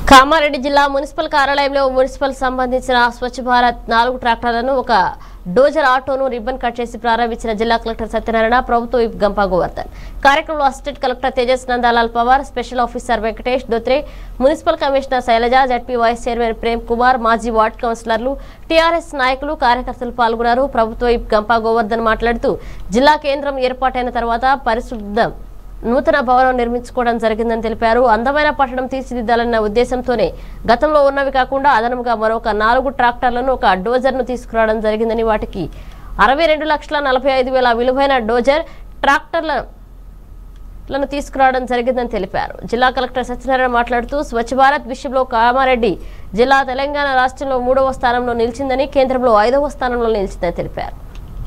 కామారెడ్డి జిల్లా మున్సిపల్ కార్యాలయంలో మున్సిపల్ సంబంధించిన స్వచ్ఛ భారత్ 4 ట్రాక్టర్లను ఒక డోజర్ ఆటోను రిబ్బన్ కట్ చేసి ప్రారంభించిన జిల్లా కలెక్టర్ సత్యనారాయణ, ప్రభుత్వ విప్ గంపా గోవర్ధన్. కార్యక్రమంలో assistant collector Tejas Nandalal Pawar, special officer Venkatesh Dhotre, municipal commissioner Shailaja, ZP vice chairman Prem Kumar, మాజీ వార్డు కౌన్సిలర్లు, టీఆర్ఎస్ నాయకులు, కార్యకర్తలు పాల్గొన్నారు. ప్రభుత్వ విప్ గంపా గోవర్ధన్ మాట్లాడుతూ జిల్లా కేంద్రం ఏర్పాటైన తర్వాత పరిశుభ్రం నూతన భవనం నిర్మించుకోవడం జరిగిందని తెలిపారు. అందమైన పట్టణం తీర్చిదిద్దాలన్న ఉద్దేశంతోనే గతంలో ఉన్నవి కాకుండా అదనముగా మరొక 4 ట్రాక్టర్లను ఒక డోజర్ను తీసుకురావడం జరిగిందని, వాటికి 62,45,000 విలువైన డోజర్ ట్రాక్టర్లను తీసుకురావడం జరిగిందని తెలిపారు. జిల్లా కలెక్టర్ సత్యనారాయణ మాట్లాడుతూ స్వచ్ఛ భారత్ విషయంలో కామారెడ్డి జిల్లా తెలంగాణ రాష్ట్రంలో 3వ స్థానంలో నిలిచిందని, కేంద్రంలో 5వ స్థానంలో నిలిచిందని తెలిపారు.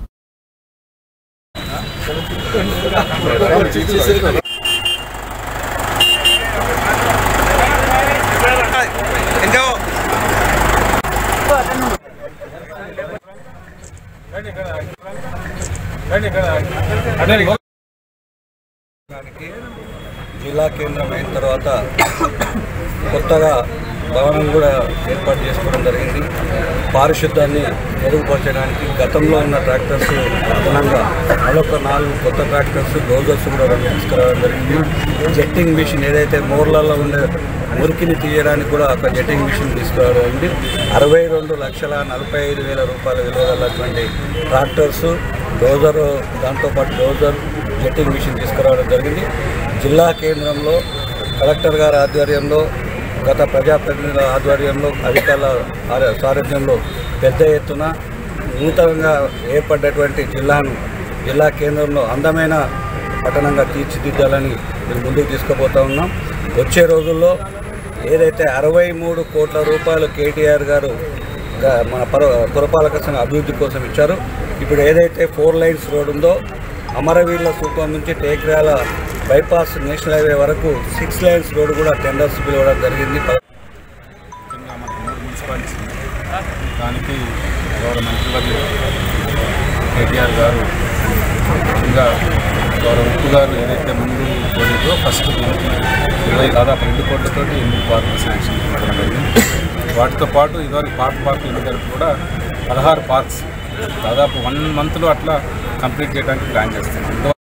జిల్లా కేంద్రం అయిన తర్వాత కొత్తగా భవనం కూడా ఏర్పాటు చేసుకోవడం జరిగింది. పారిశుద్ధ్యాన్ని మెరుగుపరచడానికి గతంలో ఉన్న ట్రాక్టర్స్ అదనంగా మరొక 4 కొత్త ట్రాక్టర్స్, డోజర్స్ కూడా తీసుకురావడం జరిగింది. జెట్టింగ్ మిషన్ ఏదైతే మోర్లలో ఉండే మురికిని తీయడానికి కూడా ఒక జెట్టింగ్ మిషన్ తీసుకురావడం జరిగింది. 62,45,000 రూపాయల విలువగలటువంటి ట్రాక్టర్స్, డోజర్, దాంతోపాటు డోజర్, జెట్టింగ్ మిషన్ తీసుకురావడం జరిగింది. జిల్లా కేంద్రంలో కలెక్టర్ గారి ఆధ్వర్యంలో, గత ప్రజాప్రతినిధుల ఆధ్వర్యంలో, అధికారుల సారథ్యంలో పెద్ద ఎత్తున నూతనంగా ఏర్పడ్డటువంటి జిల్లా కేంద్రంలో అందమైన పట్టణంగా తీర్చిదిద్దాలని మేము ముందుకు తీసుకుపోతూ ఉన్నాం. వచ్చే రోజుల్లో ఏదైతే 63 కోట్ల రూపాయలు కేటీఆర్ గారు మన పురపాలక సంఘ అభివృద్ధి కోసం ఇచ్చారో, ఇప్పుడు ఏదైతే 4 లైన్స్ రోడ్ ఉందో అమరవీరుల స్థూపం నుంచి టేక్రాల బైపాస్ నేషనల్ హైవే వరకు 6 లైన్స్ రోడ్ కూడా టెండర్స్ పిలవడం జరిగింది. దానికి గౌరవ మంత్రివర్యులు కేటీఆర్ గారు, ఇంకా గౌరవ ఉప్పు గారు ఏదైతే ముందు కోరితో ఫస్ట్ దాదాపు 2 కోట్లతో 8 పార్కులు శాంక్షన్ చేయడం జరిగింది. వాటితో పాటు ఇదివరకు పార్క్ ఎన్నికలకు కూడా 16 పార్క్స్ దాదాపు 1 మంత్లో అట్లా కంప్లీట్ చేయడానికి ప్లాన్ చేస్తున్నాం.